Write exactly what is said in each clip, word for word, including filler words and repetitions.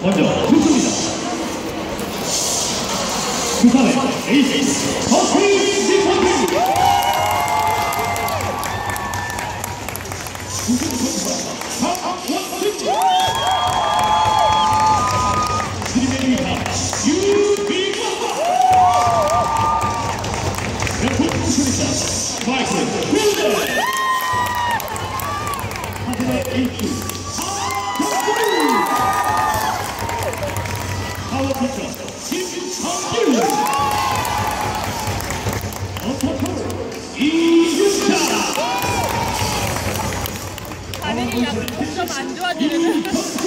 먼저 투수입니다. 부산의 에이스 허스키 디퍼트. 우승 선수가 박원순. 드림의 위타 유비과. 명품 투수입니다. 마이클 필드. 하늘의 에이스 파워피처 김성규. 어퍼터 이윤자. 반응이 약간 점점 안 좋아지는.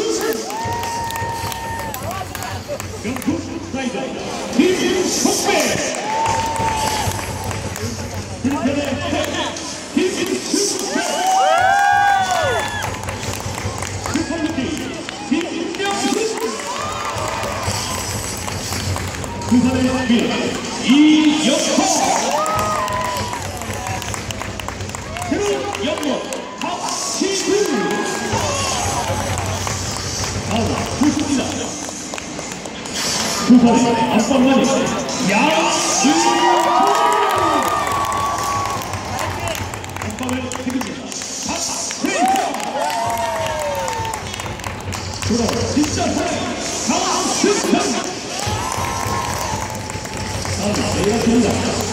명품 라이더 김성배. 김성배. 부산의 길 이영호. 새로운 영웅 박시훈. 다음 투수입니다. 부산의 안방만이 양승호. 안방을 책임집니다. 박세희. 돌아와 진짜 사랑 강승현. 내가 된다.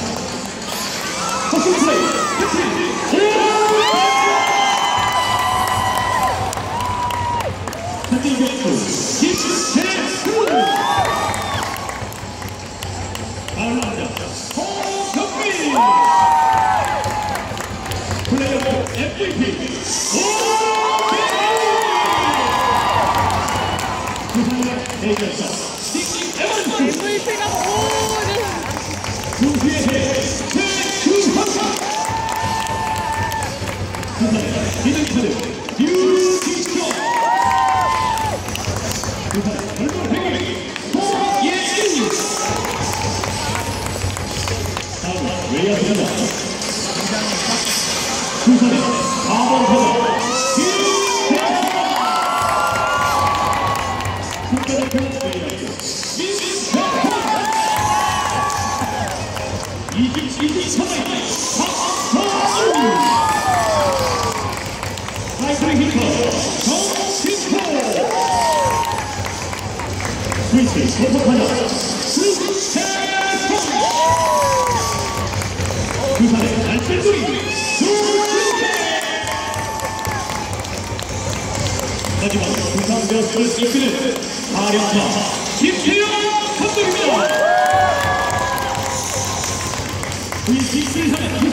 허승 플레이. 현진 경수 김세훈. 다음 남자 홍경민. 플레이오프 엠브이피 부산의 대결자 스티키 에반스. 엠브이피가 오는 동시에 최준환. 부산의 기능카드 유기표. 부산의 얼굴팽이 송예인. 다음 외야수입니다. 부산의 사번타자 김태현. 국가대표 외야수 민태현. 이기이기 서바이 박서준. 사이클 히터 정신포. 스위치 소속하자 수세성. 부산의 날쌘소리 수진대. 마지막 부산 베어스를 이끄는 사령사 김태현 감독입니다. V C 세상의